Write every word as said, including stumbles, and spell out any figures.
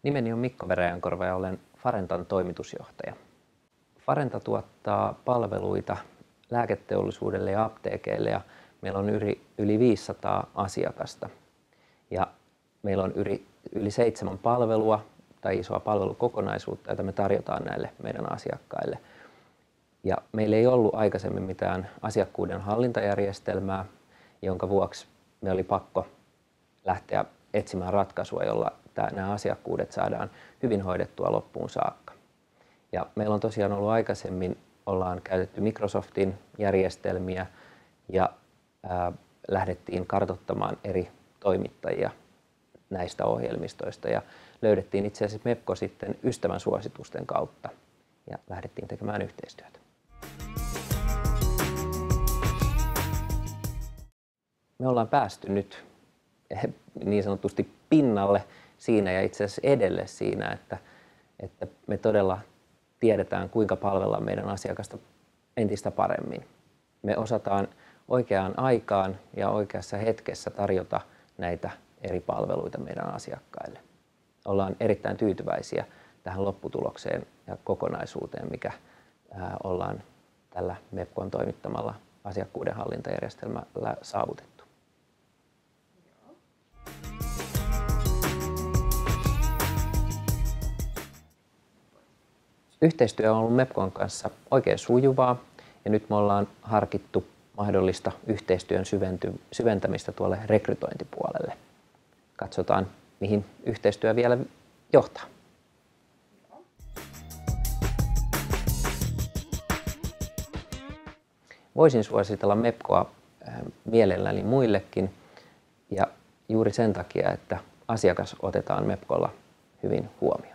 Nimeni on Mikko Veräjänkorva ja olen Farentan toimitusjohtaja. Farenta tuottaa palveluita lääketeollisuudelle ja apteekeille ja meillä on yli, yli viisisataa asiakasta. Ja meillä on yli, yli seitsemän palvelua tai isoa palvelukokonaisuutta, jota me tarjotaan näille meidän asiakkaille. Ja meillä ei ollut aikaisemmin mitään asiakkuuden hallintajärjestelmää, jonka vuoksi me oli pakko lähteä etsimään ratkaisua, jolla nämä asiakkuudet saadaan hyvin hoidettua loppuun saakka. Ja meillä on tosiaan ollut aikaisemmin, ollaan käytetty Microsoftin järjestelmiä ja ää, lähdettiin kartoittamaan eri toimittajia näistä ohjelmistoista ja löydettiin itse asiassa Mepco sitten ystävän suositusten kautta ja lähdettiin tekemään yhteistyötä. Me ollaan päästy nyt niin sanotusti pinnalle siinä ja itse asiassa edelle siinä, että, että me todella tiedetään, kuinka palvellaan meidän asiakasta entistä paremmin. Me osataan oikeaan aikaan ja oikeassa hetkessä tarjota näitä eri palveluita meidän asiakkaille. Ollaan erittäin tyytyväisiä tähän lopputulokseen ja kokonaisuuteen, mikä ää, ollaan tällä Mepcon toimittamalla asiakkuuden hallintajärjestelmällä saavutettu. Yhteistyö on ollut Mepcon kanssa oikein sujuvaa ja nyt me ollaan harkittu mahdollista yhteistyön syventämistä tuolle rekrytointipuolelle. Katsotaan, mihin yhteistyö vielä johtaa. Voisin suositella Mepcoa mielelläni muillekin ja juuri sen takia, että asiakas otetaan Mepcolla hyvin huomioon.